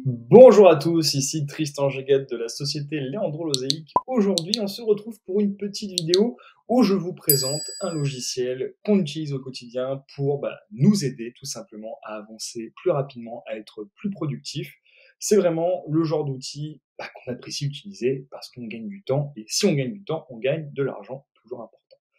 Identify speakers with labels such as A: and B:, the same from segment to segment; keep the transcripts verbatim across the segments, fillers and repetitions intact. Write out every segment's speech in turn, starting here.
A: Bonjour à tous, ici Tristan Gégat de la société Leandro Lozéic. Aujourd'hui, on se retrouve pour une petite vidéo où je vous présente un logiciel qu'on utilise au quotidien pour bah, nous aider tout simplement à avancer plus rapidement, à être plus productif. C'est vraiment le genre d'outil bah, qu'on apprécie utiliser parce qu'on gagne du temps et si on gagne du temps, on gagne de l'argent, toujours important.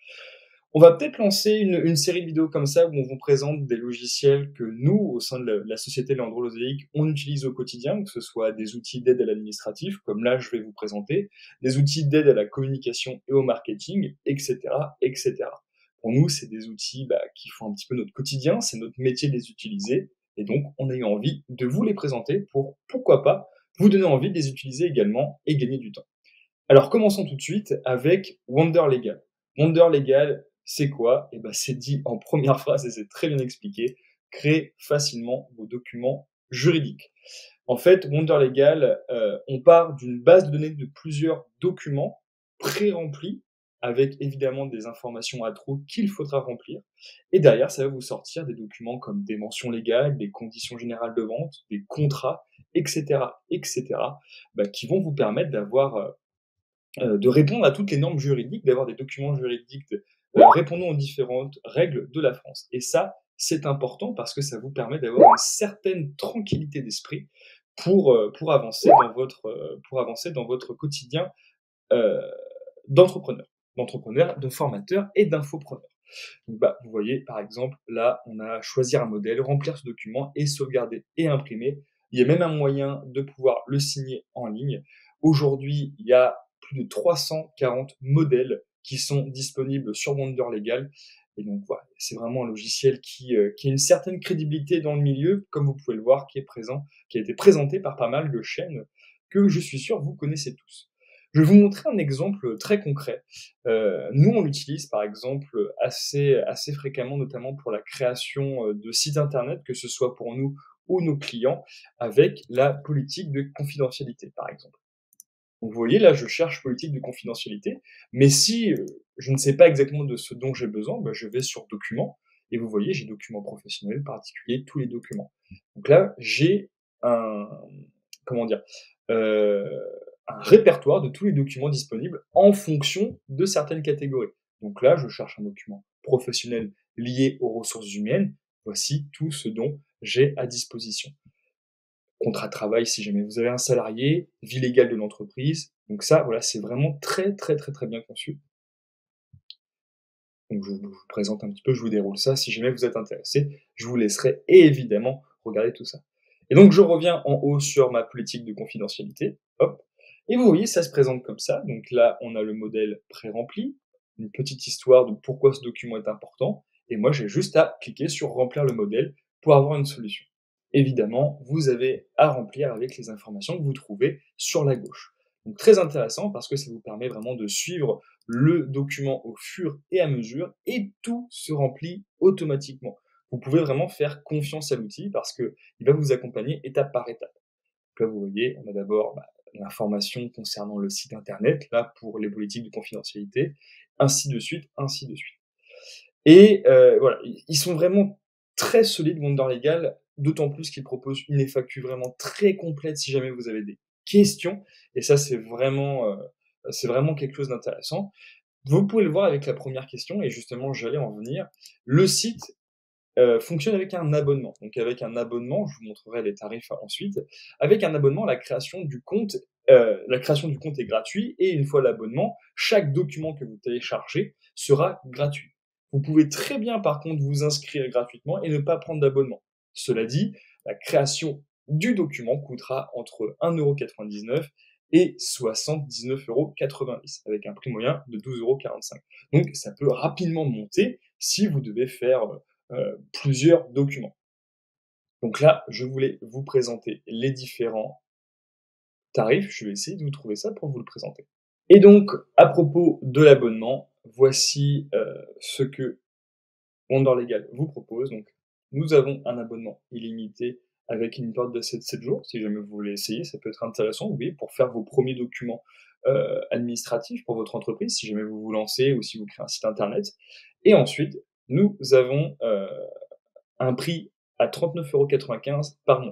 A: On va peut-être lancer une, une série de vidéos comme ça où on vous présente des logiciels que nous, au sein de la, la société Leandro Lozéic, on utilise au quotidien, que ce soit des outils d'aide à l'administratif, comme là je vais vous présenter, des outils d'aide à la communication et au marketing, et cetera, et cetera. Pour nous, c'est des outils bah, qui font un petit peu notre quotidien, c'est notre métier de les utiliser, et donc on a eu envie de vous les présenter pour, pourquoi pas, vous donner envie de les utiliser également et gagner du temps. Alors commençons tout de suite avec Wonder Legal. Wonder Legal, c'est quoi? Eh ben, c'est dit en première phrase et c'est très bien expliqué. Créer facilement vos documents juridiques. En fait, Wonder Legal, euh, on part d'une base de données de plusieurs documents pré-remplis avec évidemment des informations à trous qu'il faudra remplir. Et derrière, ça va vous sortir des documents comme des mentions légales, des conditions générales de vente, des contrats, et cetera, et cetera, bah, qui vont vous permettre d'avoir euh, euh, de répondre à toutes les normes juridiques, d'avoir des documents juridiques euh, répondant aux différentes règles de la France. Et ça, c'est important parce que ça vous permet d'avoir une certaine tranquillité d'esprit pour, euh, pour, avancer dans votre, euh, pour avancer dans votre quotidien euh, d'entrepreneur, d'entrepreneur, de formateur et d'infopreneur. Donc, bah, vous voyez, par exemple, là, on a choisi un modèle, remplir ce document et sauvegarder et imprimer. Il y a même un moyen de pouvoir le signer en ligne. Aujourd'hui, il y a plus de trois cent quarante modèles qui sont disponibles sur Wonder Legal. Et donc, voilà, c'est vraiment un logiciel qui, euh, qui a une certaine crédibilité dans le milieu, comme vous pouvez le voir, qui est présent, qui a été présenté par pas mal de chaînes que je suis sûr vous connaissez tous. Je vais vous montrer un exemple très concret. Euh, nous, on l'utilise par exemple assez, assez fréquemment, notamment pour la création de sites internet, que ce soit pour nous ou nos clients, avec la politique de confidentialité, par exemple. Donc, vous voyez, là, je cherche politique de confidentialité, mais si euh, je ne sais pas exactement de ce dont j'ai besoin, bah, je vais sur documents, et vous voyez, j'ai documents professionnels, particuliers, tous les documents. Donc là, j'ai un, comment dire, euh, un répertoire de tous les documents disponibles en fonction de certaines catégories. Donc là, je cherche un document professionnel lié aux ressources humaines. Voici tout ce dont j'ai à disposition. Contrat de travail si jamais vous avez un salarié, vie légale de l'entreprise. Donc ça, voilà, c'est vraiment très, très, très, très bien conçu. Donc je vous, je vous présente un petit peu, je vous déroule ça. Si jamais vous êtes intéressé, je vous laisserai évidemment regarder tout ça. Et donc je reviens en haut sur ma politique de confidentialité. Hop. Et vous voyez, ça se présente comme ça. Donc là, on a le modèle pré-rempli, une petite histoire de pourquoi ce document est important. Et moi, j'ai juste à cliquer sur remplir le modèle pour avoir une solution. Évidemment, vous avez à remplir avec les informations que vous trouvez sur la gauche. Donc très intéressant parce que ça vous permet vraiment de suivre le document au fur et à mesure et tout se remplit automatiquement. Vous pouvez vraiment faire confiance à l'outil parce qu'il va vous accompagner étape par étape. Donc là, vous voyez, on a d'abord bah, l'information concernant le site internet, là pour les politiques de confidentialité, ainsi de suite, ainsi de suite. Et euh, voilà, ils sont vraiment très solides, Wonder Legal, d'autant plus qu'ils proposent une F A Q vraiment très complète si jamais vous avez des questions. Et ça, c'est vraiment, euh, c'est vraiment quelque chose d'intéressant. Vous pouvez le voir avec la première question, et justement, j'allais en venir. Le site euh, fonctionne avec un abonnement. Donc, avec un abonnement, je vous montrerai les tarifs ensuite. Avec un abonnement, la création du compte, euh, la création du compte est gratuite, et une fois l'abonnement, chaque document que vous téléchargez sera gratuit. Vous pouvez très bien, par contre, vous inscrire gratuitement et ne pas prendre d'abonnement. Cela dit, la création du document coûtera entre un euro quatre-vingt-dix-neuf et soixante-dix-neuf euros quatre-vingt-dix, avec un prix moyen de douze euros quarante-cinq. Donc, ça peut rapidement monter si vous devez faire euh, plusieurs documents. Donc là, je voulais vous présenter les différents tarifs. Je vais essayer de vous trouver ça pour vous le présenter. Et donc, à propos de l'abonnement, voici euh, ce que Wonder Legal vous propose. Donc, nous avons un abonnement illimité avec une période d'essai de sept jours. Si jamais vous voulez essayer, ça peut être intéressant, oui, pour faire vos premiers documents euh, administratifs pour votre entreprise, si jamais vous vous lancez ou si vous créez un site internet. Et ensuite, nous avons euh, un prix à trente-neuf euros quatre-vingt-quinze par mois.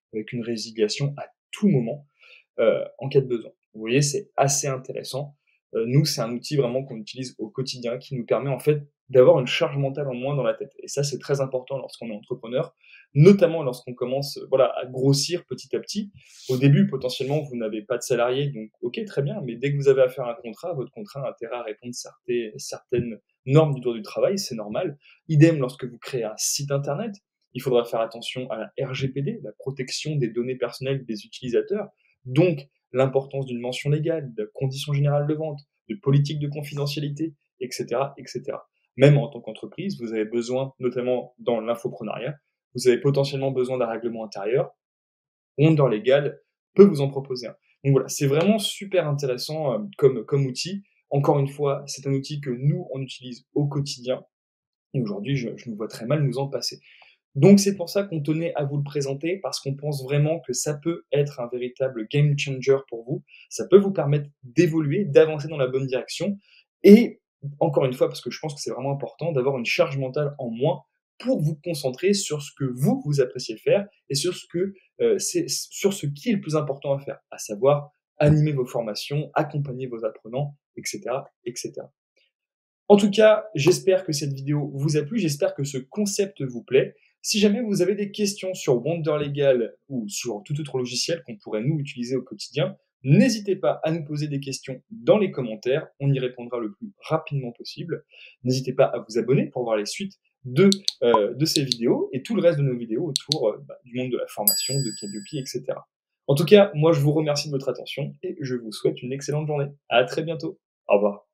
A: avec une résiliation à tout moment euh, en cas de besoin. Vous voyez, c'est assez intéressant. Euh, nous, c'est un outil vraiment qu'on utilise au quotidien qui nous permet en fait d'avoir une charge mentale en moins dans la tête. Et ça, c'est très important lorsqu'on est entrepreneur, notamment lorsqu'on commence euh, voilà, à grossir petit à petit. Au début, potentiellement, vous n'avez pas de salarié, donc ok, très bien, mais dès que vous avez affaire à un contrat, votre contrat a intérêt à répondre à certaines normes du droit du travail, c'est normal. Idem lorsque vous créez un site internet, il faudra faire attention à la R G P D, la protection des données personnelles des utilisateurs, donc l'importance d'une mention légale, de conditions générales de vente, de politique de confidentialité, et cetera, et cetera. Même en tant qu'entreprise, vous avez besoin, notamment dans l'infoprenariat, vous avez potentiellement besoin d'un règlement intérieur. Wonder Legal peut vous en proposer un. Donc voilà, c'est vraiment super intéressant euh, comme, comme outil. Encore une fois, c'est un outil que nous, on utilise au quotidien. Et aujourd'hui, je, je nous vois très mal nous en passer. Donc c'est pour ça qu'on tenait à vous le présenter, parce qu'on pense vraiment que ça peut être un véritable game changer pour vous. Ça peut vous permettre d'évoluer, d'avancer dans la bonne direction. Et encore une fois, parce que je pense que c'est vraiment important, d'avoir une charge mentale en moins pour vous concentrer sur ce que vous, vous appréciez faire et sur ce, que, euh, c'est, sur ce qui est le plus important à faire, à savoir animer vos formations, accompagner vos apprenants, et cetera, et cetera. En tout cas, j'espère que cette vidéo vous a plu, j'espère que ce concept vous plaît. Si jamais vous avez des questions sur Wonder Legal ou sur tout autre logiciel qu'on pourrait nous utiliser au quotidien, n'hésitez pas à nous poser des questions dans les commentaires, on y répondra le plus rapidement possible. N'hésitez pas à vous abonner pour voir les suites de, euh, de ces vidéos et tout le reste de nos vidéos autour euh, bah, du monde de la formation, de Calliope, et cetera. En tout cas, moi je vous remercie de votre attention et je vous souhaite une excellente journée. À très bientôt. Au revoir.